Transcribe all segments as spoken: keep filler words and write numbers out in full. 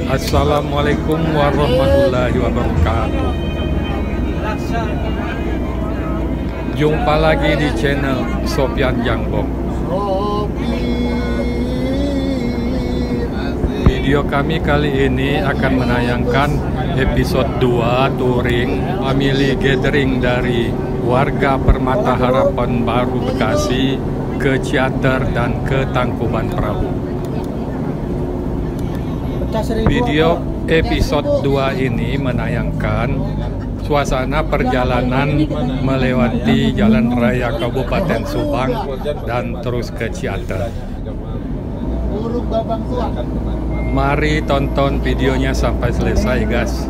Assalamualaikum warahmatullahi wabarakatuh. Jumpa lagi di channel Sopyan Jangbong. Video kami kali ini akan menayangkan episode dua touring family gathering dari warga Permata Harapan Baru Bekasi ke Ciater dan ke Tangkuban Perahu. Video episode dua ini menayangkan suasana perjalanan melewati Jalan Raya Kabupaten Subang dan terus ke Ciater. Mari tonton videonya sampai selesai, guys.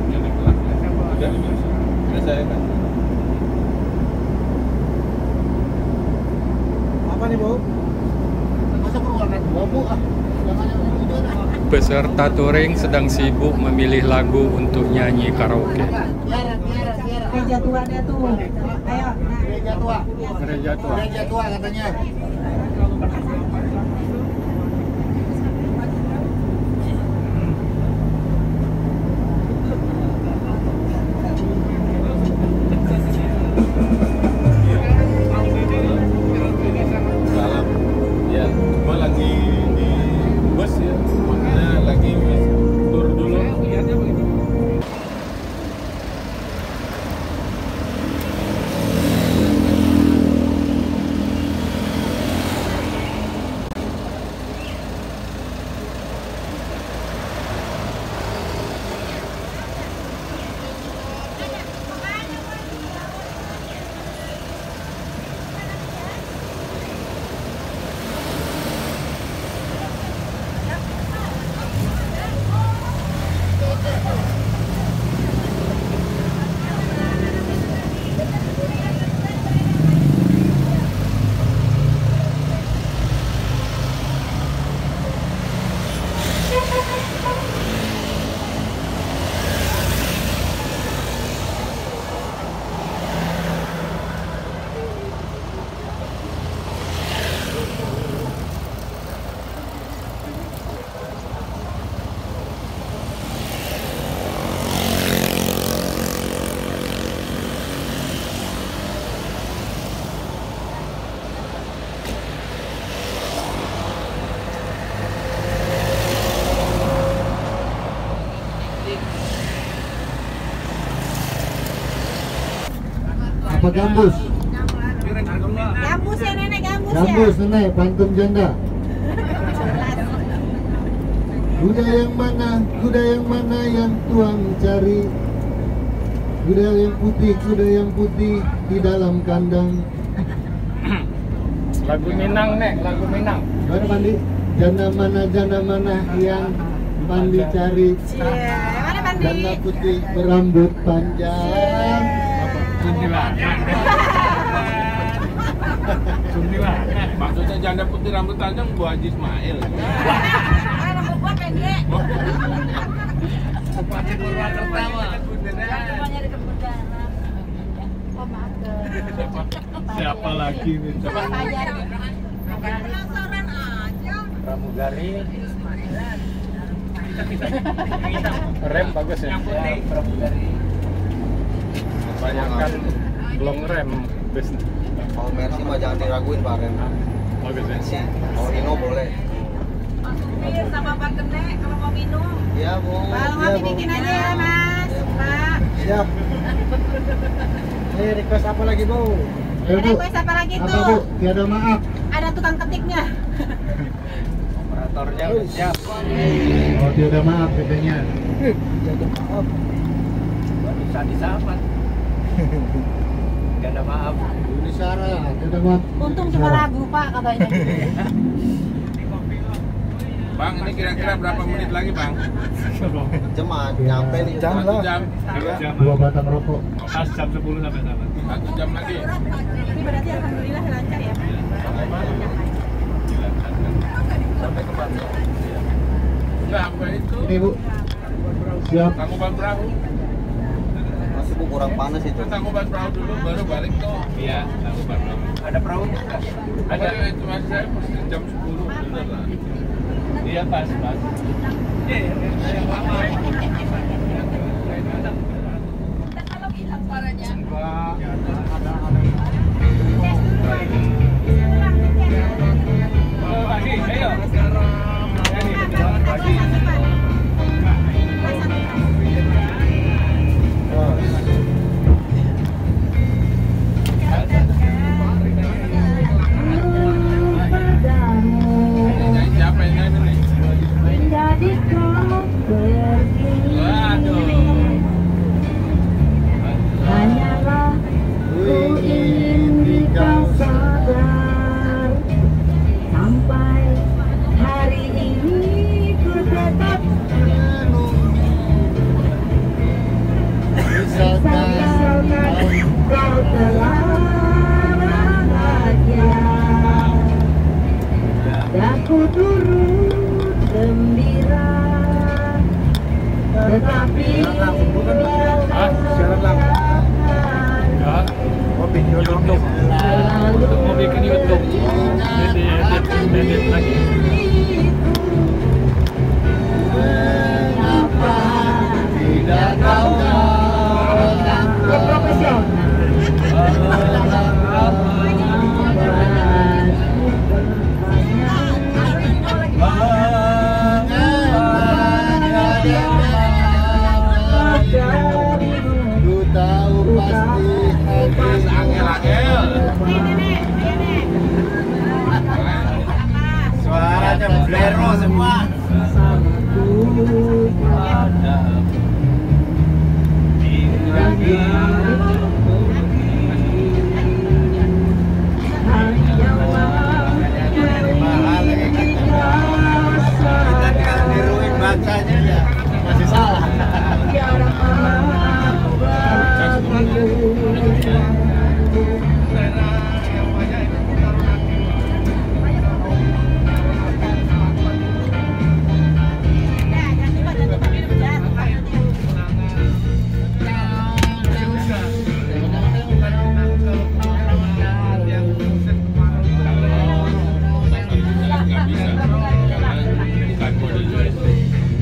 Apa nih, Bu? Masa peruangan Bu? Ah, peserta touring sedang sibuk memilih lagu untuk nyanyi karaoke. Gereja tua dia tuh. Ayo. Gereja tua. Gereja tua. Gereja tua katanya. Apa gambus? Gambus ya nenek, gambus, Gambus ya. nenek, pantun janda. Kuda yang mana? Kuda yang mana yang tuang cari? Kuda yang putih, kuda yang putih di dalam kandang. Lagu Minang, Nek, lagu Minang. Mana Pandi? Janda mana, janda mana yang Pandi cari? Iya, mana Pandi? Janda putih berambut panjang. Kuntilanak. Kuntilanak. Maksudnya janda putih rambut panjang Bu Haji Ismail. Ah, rambut gua pendek. Bupati Purwakarta mah. Rumahnya di kebun garam. Oh, maaf. Siapa? Siapa lagi nih? Siapa? Fajar. Penasaran aja. Pramugari. Rem bagus ya. Yang putih. Pramugari. Kebanyakan belum rem bus. Kalau Mercy mah jangan diraguin Pak Ren. Bagus ya. Kalau Rino boleh. Bir sama Pak Gede kalau mau minum. Iya Bu. Kalau mau bikin aja ya, Mas. Pak. Siap. Eh, request apa lagi, Bu? Ayo, Bu. Request apa lagi Apa, tuh? Bu? Tiada maaf. Ada tukang ketiknya. Operatornya udah siap. Oh, tiada maaf katanya. Tiada maaf. Bisa disahabat. Gak ada maaf. Ini Sarah, tiada maaf. Untung cuma lagu, Pak, katanya. Bang, ini kira-kira berapa menit lagi, Bang? Jemaat nyampe nih. Jam Satu lah. jam. Dua. Dua batang rokok. Pas jam sepuluh sampai sama. Satu jam lagi. Ini berarti alhamdulillah lancar ya. Sampai ke Bandung. Sampai itu. Ini, Bu. Siap. Tangkuban Perahu. Masih Bu kurang panas itu. Tangkuban Perahu dulu, baru balik tuh. Iya, Tangkuban Perahu. Ada perahunya enggak? Ada, itu masih saya pasti jam sepuluh. Bener lah. Iya, pas, pas. Kalau hilang suaranya. Siapa yang nyanyi nih? Menjadi kau pergi. Waduh. Hanyalah ku ingin kau sadar. Sampai hari ini ku tetap misalkan kau telah bahagia. Aku turut gembira, tetapi Ah, siaran langsung. Enggak. Mau bikin YouTube. Untuk mau bikin YouTube. Jadi edit, edit lagi. Mengapa tidak kau Ku tahu pasti Mas Angel Angel. Suaranya bolero semua. Kita kan niruin bacanya ya masih salah. Nggak bisa karena bukan kode U S B.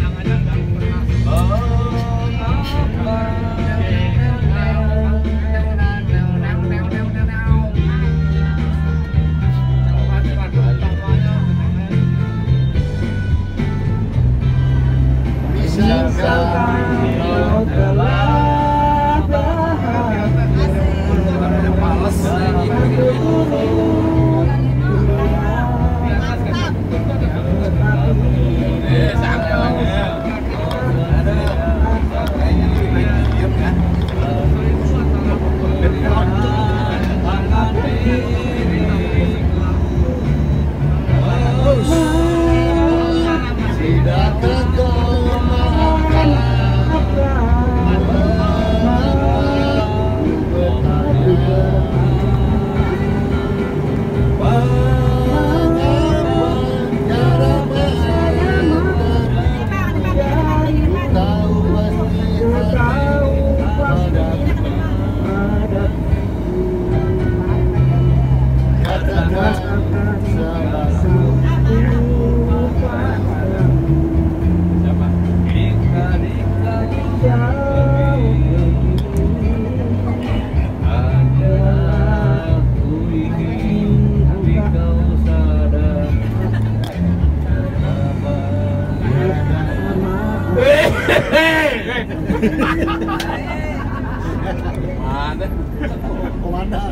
Mana? Komandan.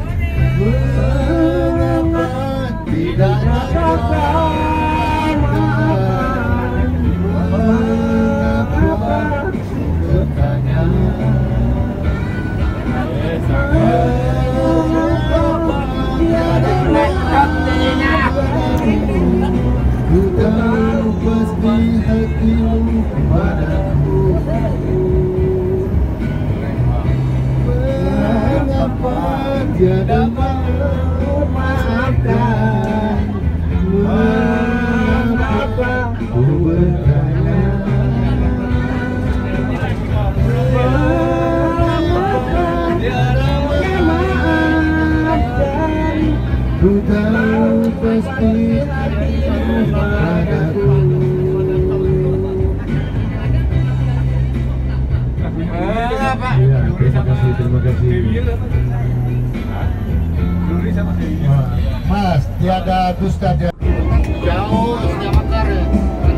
Mengapa tidak katakan? Mengapa bertanya? Mengapa tiada ku tahu pasti hatimu padaku. Mengapa tiada memaafkan? Mengapa ku bertanya? Mengapa tiada memaafkan? Ku tahu pasti hatimu padaku. kasih, terima kasih. Wah, Mas, tiada dusta dia. Jauh, sudah makar ya.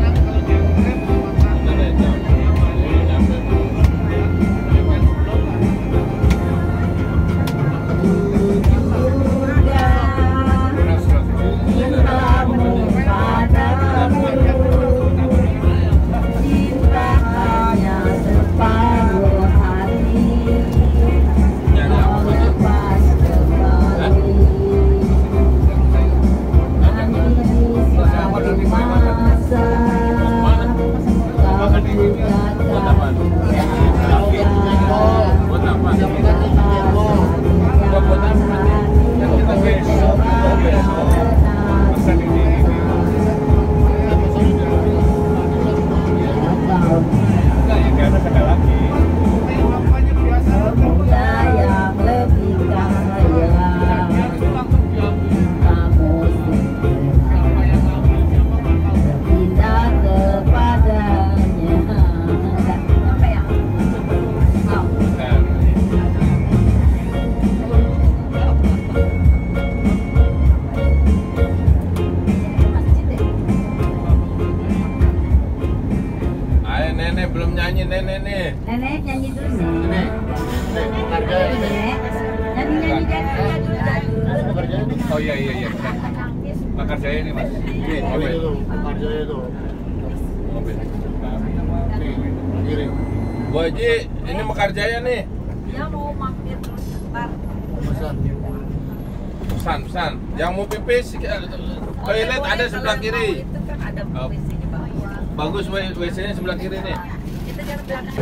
Nenek nih. Nenek nyanyi dulu nih. Ini, ini, harga ini. Nenek nyanyi nyanyi jangan. Oh iya iya iya. Makar Jaya ini mas. Ini, ini itu, harga itu. Mobil. Nih, kiri. Bu Haji, ini Mekar Jaya nih. Dia mau mampir terus ntar. Pesan. Pesan pesan. Yang mau pipis toilet ada sebelah kiri. Itu kan ada Oh. W C-nya bawah. Bagus W C-nya sebelah kiri nih. Kita jalan belakang.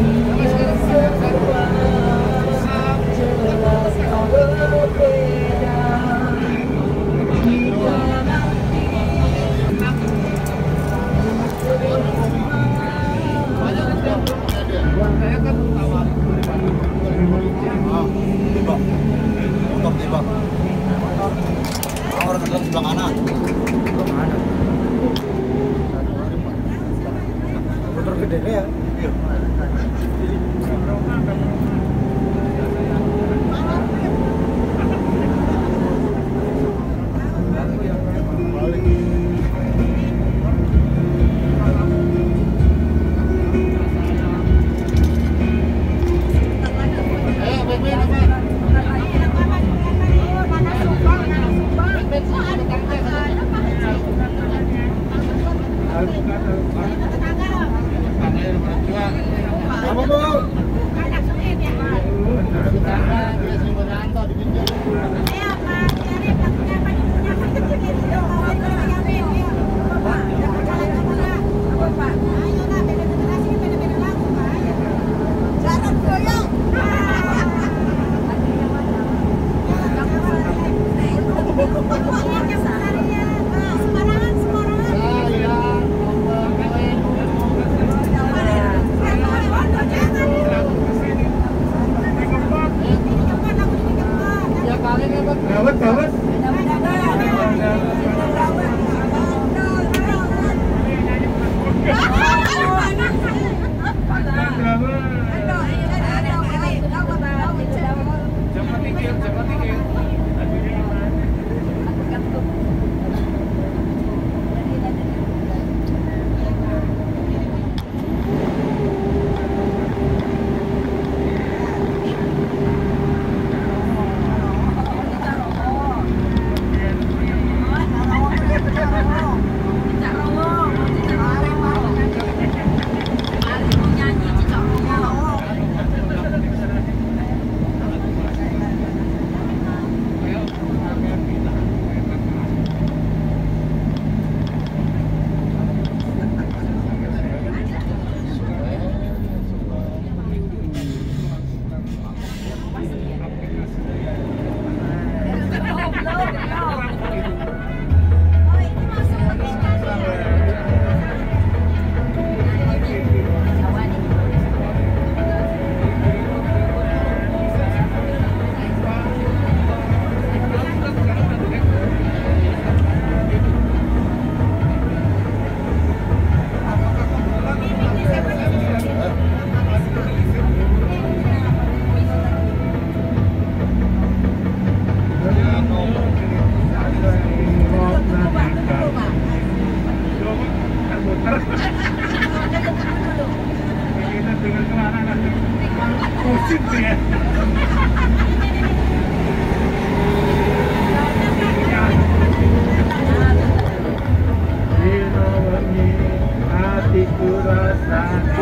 Sebelah kanan. Motor gede ya. Iya. Apa, Bu? Hatiku rasa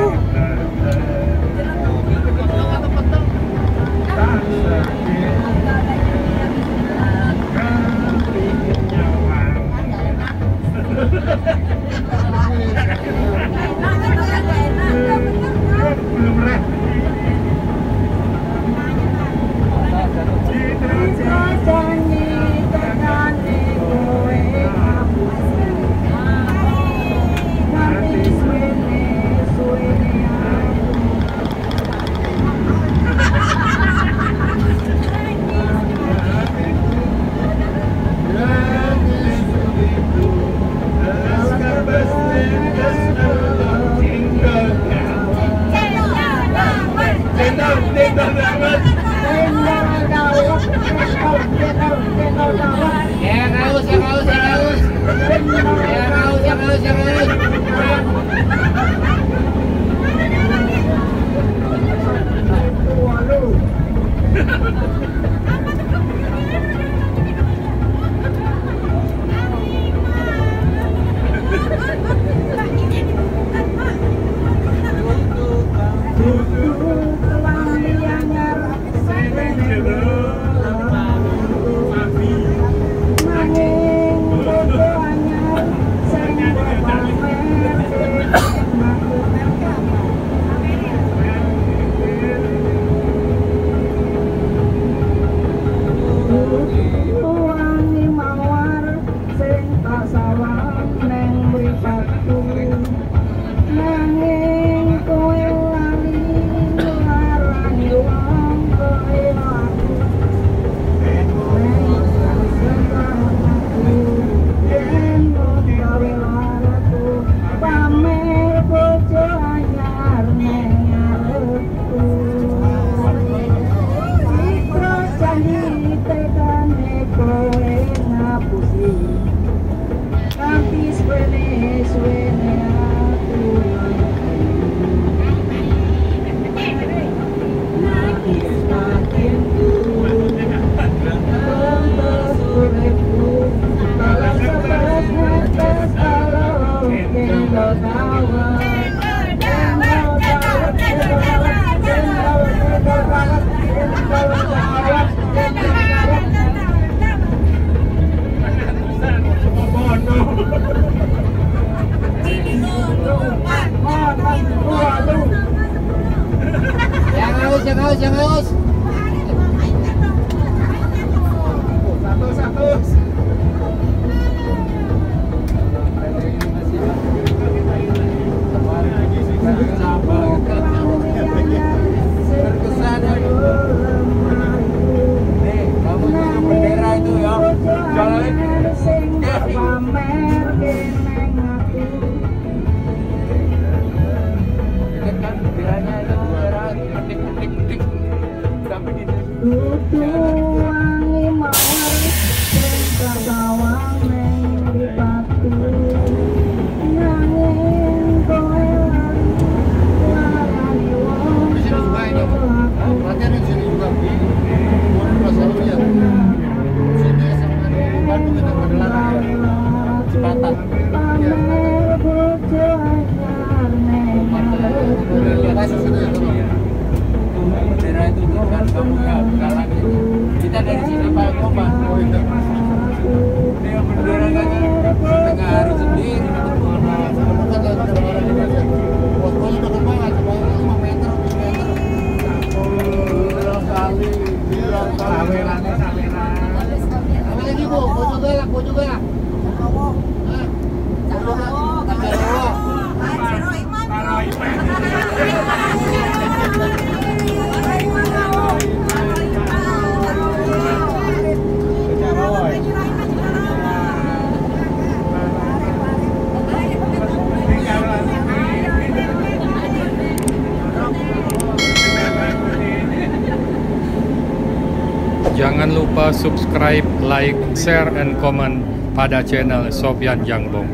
Jangan lupa subscribe, like, share, and comment pada channel Sofyan Jangbong.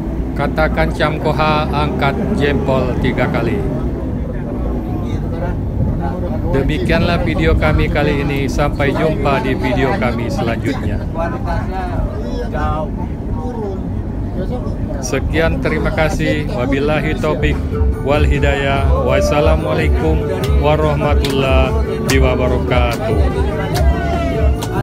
Katakan Camkoha, angkat jempol tiga kali. Demikianlah video kami kali ini. Sampai jumpa di video kami selanjutnya. Kualitasnya jauh turun. Besok Sekian, terima kasih. Wabillahi taufik wal hidayah. Wassalamualaikum warahmatullahi wabarakatuh.